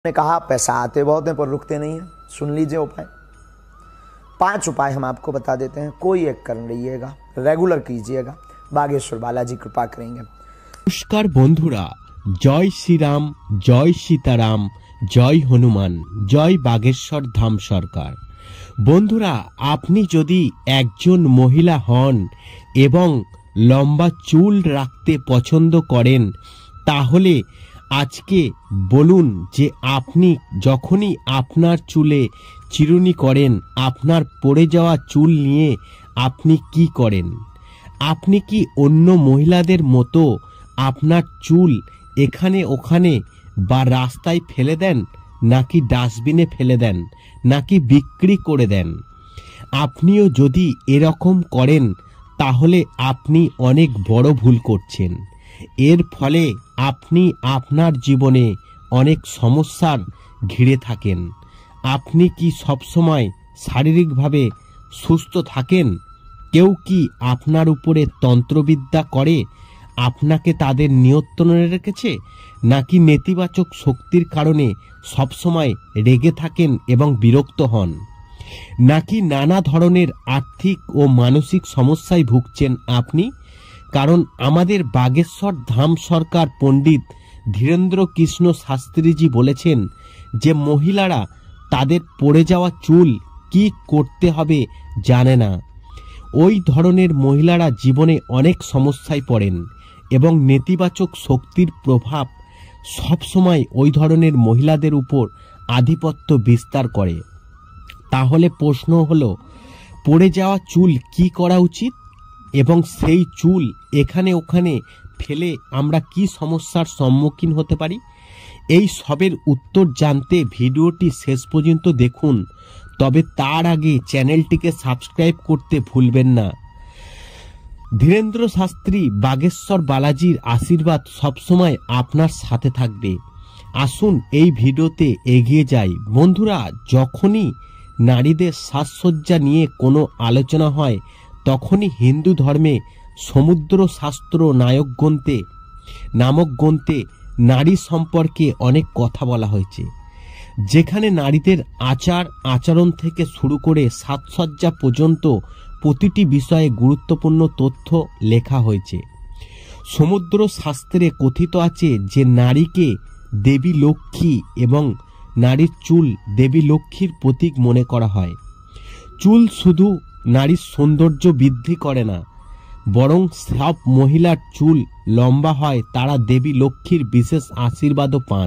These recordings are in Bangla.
ने कहा पैसा आते बहुत हैं पर रुकते नहीं हैं। सुन लीजिए उपाय। 5 उपाय हम आपको बता देते हैं, कोई एक कर रहिएगा, रेगुलर कीजिएगा, बागेश्वर बालाजी कृपा करेंगे। नमस्कार বন্ধুরা, জয় শ্রীরাম, জয় সীতারাম, জয় হনুমান, জয় বাগেশ্বর ধাম সরকার। বন্ধুরা, আপনি যদি একজন মহিলা হন এবং লম্বা চুল রাখতে পছন্দ করেন, তাহলে আজকে বলুন যে আপনি যখনই আপনার চুলে চিরুনি করেন, আপনার পড়ে যাওয়া চুল নিয়ে আপনি কি করেন? আপনি কি অন্য মহিলাদের মতো আপনার চুল এখানে ওখানে বা রাস্তায় ফেলে দেন, নাকি ডাস্টবিনে ফেলে দেন, নাকি বিক্রি করে দেন? আপনিও যদি এরকম করেন তাহলে আপনি অনেক বড় ভুল করছেন। এর ফলে আপনি আপনার জীবনে অনেক সমস্যার ঘিরে থাকেন। আপনি কি সবসময় শারীরিকভাবে সুস্থ থাকেন? কেউ কি আপনার উপরে তন্ত্রবিদ্যা করে আপনাকে তাদের নিয়ন্ত্রণে রেখেছে, নাকি নেতিবাচক শক্তির কারণে সবসময় রেগে থাকেন এবং বিরক্ত হন, নাকি নানা ধরনের আর্থিক ও মানসিক সমস্যায় ভুগছেন আপনি? কারণ আমাদের বাগেশ্বর ধাম সরকার পণ্ডিত ধীরেন্দ্র কৃষ্ণ শাস্ত্রীজি বলেছেন যে মহিলারা তাদের পড়ে যাওয়া চুল কি করতে হবে জানে না। ওই ধরনের মহিলারা জীবনে অনেক সমস্যায় পড়েন এবং নেতিবাচক শক্তির প্রভাব সবসময় ওই ধরনের মহিলাদের উপর আধিপত্য বিস্তার করে। তাহলে প্রশ্ন হলো, পড়ে যাওয়া চুল কি করা উচিত এবং সেই চুল এখানে ওখানে ফেলে আমরা কি সমস্যার সম্মুখীন হতে পারি? এই সবের উত্তর জানতে ভিডিওটি শেষ পর্যন্ত দেখুন। তবে তার আগে চ্যানেলটিকে সাবস্ক্রাইব করতে ভুলবেন না। ধীরেন্দ্র শাস্ত্রী বাগেশ্বর বালাজির আশীর্বাদ সবসময় আপনার সাথে থাকবে। আসুন এই ভিডিওতে এগিয়ে যাই। বন্ধুরা, যখনই নারীদের সাজসজ্জা নিয়ে কোনো আলোচনা হয় তখনই হিন্দু ধর্মে সমুদ্র শাস্ত্র নামক গ্রন্থে নারী সম্পর্কে অনেক কথা বলা হয়েছে, যেখানে নারীদের আচরণ থেকে শুরু করে সাজসজ্জা পর্যন্ত প্রতিটি বিষয়ে গুরুত্বপূর্ণ তথ্য লেখা হয়েছে। সমুদ্র শাস্ত্রে কথিত আছে যে নারীকে দেবী লক্ষ্মী এবং নারীর চুল দেবী লক্ষ্মীর প্রতীক মনে করা হয়। চুল শুধু নারীর সৌন্দর্য বৃদ্ধি করে না, বরং সব মহিলার চুল লম্বা হয় তারা দেবী লক্ষ্মীর বিশেষ আশীর্বাদও পান।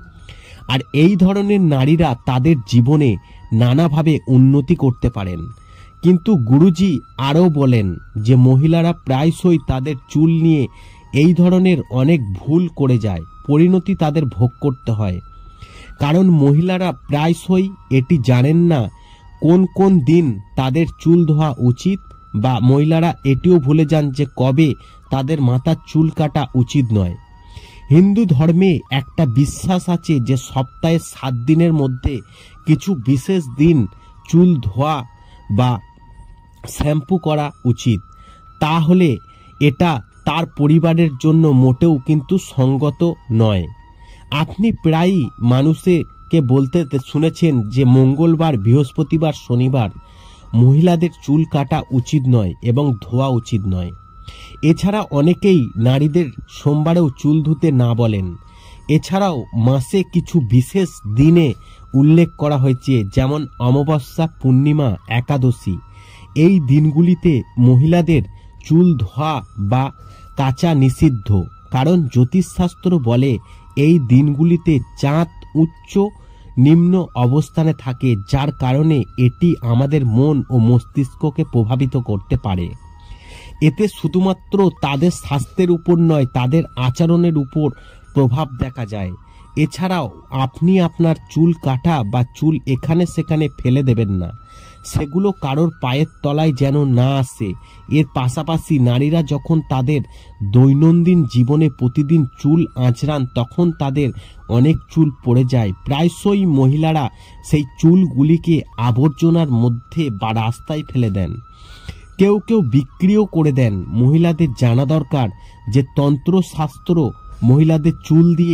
আর এই ধরনের নারীরা তাদের জীবনে নানাভাবে উন্নতি করতে পারেন। কিন্তু গুরুজি আরও বলেন যে মহিলারা প্রায়শই তাদের চুল নিয়ে এই ধরনের অনেক ভুল করে যায়, পরিণতি তাদের ভোগ করতে হয়। কারণ মহিলারা প্রায়শই এটি জানেন না কোন কোন দিন তাদের চুল ধোয়া উচিত, বা মহিলারা এটিও ভুলে যান যে কবে তাদের মাথার চুল কাটা উচিত নয়। হিন্দু ধর্মে একটা বিশ্বাস আছে যে সপ্তাহে 7 দিনের মধ্যে কিছু বিশেষ দিন চুল ধোয়া বা শ্যাম্পু করা উচিত। তাহলে এটা তার পরিবারের জন্য মোটেও কিন্তু সঙ্গত নয়। আপনি প্রায়ই মানুষকে বলতে শুনেছেন যে মঙ্গলবার, বৃহস্পতিবার, শনিবার মহিলাদের চুল কাটা উচিত নয় এবং ধোয়া উচিত নয়। এছাড়া অনেকেই নারীদের সোমবারেও চুল ধুতে না বলেন। এছাড়াও মাসে কিছু বিশেষ দিনে উল্লেখ করা হয়েছে, যেমন অমাবস্যা, পূর্ণিমা, একাদশী। এই দিনগুলিতে মহিলাদের চুল ধোয়া বা কাচা নিষিদ্ধ, কারণ জ্যোতিষশাস্ত্র বলে এই দিনগুলিতে চাঁদ উচ্চ নিম্ন অবস্থানে থাকে, যার কারণে এটি আমাদের মন ও মস্তিষ্ককে প্রভাবিত করতে পারে। এতে শুধুমাত্র তাদের স্বাস্থ্যের উপর নয়, তাদের আচরণের উপর প্রভাব দেখা যায়। এছাড়াও আপনি আপনার চুল কাটা বা চুল এখানে সেখানে ফেলে দেবেন না, সেগুলো কারোর পায়ের তলায় যেন না আসে। এর পাশাপাশি নারীরা যখন তাদের দৈনন্দিন জীবনে প্রতিদিন চুল আঁচড়ান তখন তাদের অনেক চুল পড়ে যায়। প্রায়শই মহিলারা সেই চুলগুলিকে আবর্জনার মধ্যে বা রাস্তায় ফেলে দেন, কেউ কেউ বিক্রিও করে দেন। মহিলাদের জানা দরকার যে তন্ত্রশাস্ত্র মহিলাদের চুল দিয়ে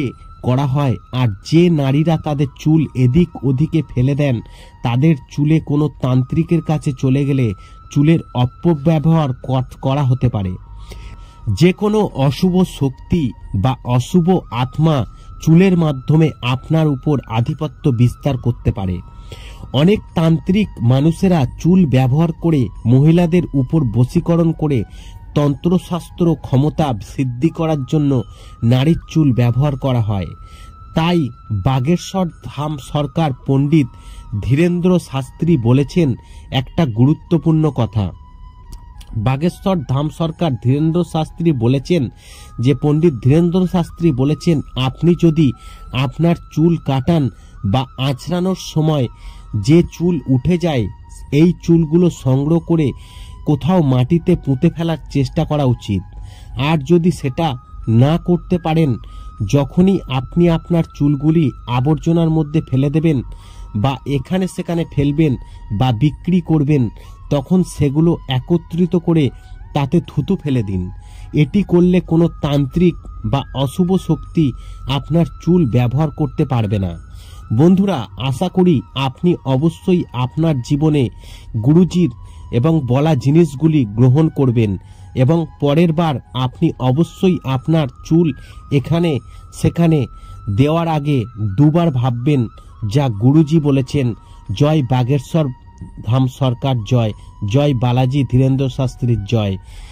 করা হয়। আর যে নারীরা তাদের চুল এদিক ওদিকে ফেলে দেন, তাদের চুলে কোনো তান্ত্রিকের কাছে চলে গেলে চুলের অপব্যবহার করা হতে পারে। যে কোনো অশুভ শক্তি বা অশুভ আত্মা চুলের মাধ্যমে আপনার উপর আধিপত্য বিস্তার করতে পারে। অনেক তান্ত্রিক মানুষেরা চুল ব্যবহার করে মহিলাদের উপর বশীকরণ করে তন্ত্রশাস্ত্র ক্ষমতা সিদ্ধি করার জন্য নারীর চুল ব্যবহার করা হয়। তাই বাগেশ্বর ধাম সরকার পণ্ডিত ধীরেন্দ্র শাস্ত্রী বলেছেন একটা গুরুত্বপূর্ণ কথা। বাগেশ্বর ধাম সরকার ধীরেন্দ্র শাস্ত্রী বলেছেন যে পণ্ডিত ধীরেন্দ্র শাস্ত্রী বলেছেন, আপনি যদি আপনার চুল কাটান বা আঁচড়ানোর সময় যে চুল উঠে যায়, এই চুলগুলো সংগ্রহ করে কোথাও মাটিতে পুঁতে ফেলার চেষ্টা করা উচিত। আর যদি সেটা না করতে পারেন, যখনই আপনি আপনার চুলগুলি আবর্জনার মধ্যে ফেলে দেবেন বা এখানে সেখানে ফেলবেন বা বিক্রি করবেন, তখন সেগুলো একত্রিত করে তাতে থুতু ফেলে দিন। এটি করলে কোনো তান্ত্রিক বা অশুভ শক্তি আপনার চুল ব্যবহার করতে পারবে না। বন্ধুরা, আশা করি আপনি অবশ্যই আপনার জীবনে গুরুজির এবং বলা জিনিসগুলি গ্রহণ করবেন এবং পরের বার আপনি অবশ্যই আপনার চুল এখানে সেখানে দেওয়ার আগে দুবার ভাববেন যা গুরুজি বলেছেন। জয় বাগেশ্বর ধাম সরকার জয়, জয় বালাজি ধীরেন্দ্র শাস্ত্রীর জয়।